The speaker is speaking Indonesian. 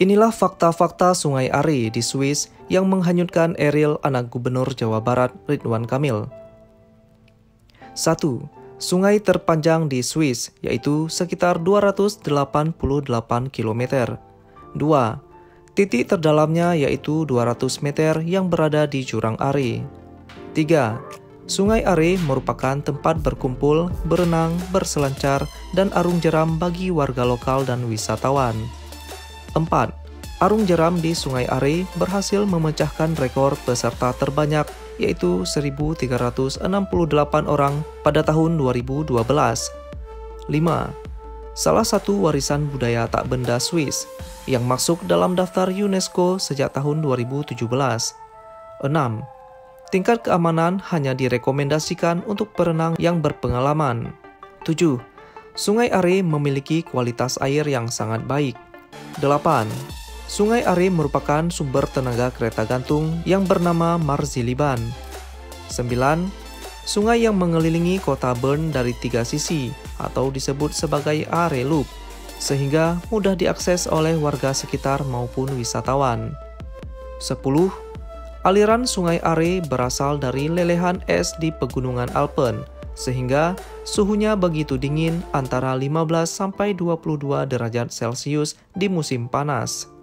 Inilah fakta-fakta Sungai Are di Swiss yang menghanyutkan eril anak Gubernur Jawa Barat Ridwan Kamil. 1. Sungai terpanjang di Swiss, yaitu sekitar 288 km. 2. Titik terdalamnya yaitu 200 meter yang berada di Jurang Are. 3. Sungai Are merupakan tempat berkumpul, berenang, berselancar, dan arung jeram bagi warga lokal dan wisatawan. 4. Arung jeram di Sungai Are berhasil memecahkan rekor peserta terbanyak, yaitu 1.368 orang pada tahun 2012. 5. Salah satu warisan budaya tak benda Swiss yang masuk dalam daftar UNESCO sejak tahun 2017. 6. Tingkat keamanan hanya direkomendasikan untuk perenang yang berpengalaman. 7. Sungai Are memiliki kualitas air yang sangat baik. 8. Sungai Are merupakan sumber tenaga kereta gantung yang bernama Marziliban. 9. Sungai yang mengelilingi kota Bern dari 3 sisi atau disebut sebagai Are Loop, sehingga mudah diakses oleh warga sekitar maupun wisatawan. 10. Aliran Sungai Are berasal dari lelehan es di pegunungan Alpen, sehingga suhunya begitu dingin antara 15 sampai 22 derajat Celcius di musim panas.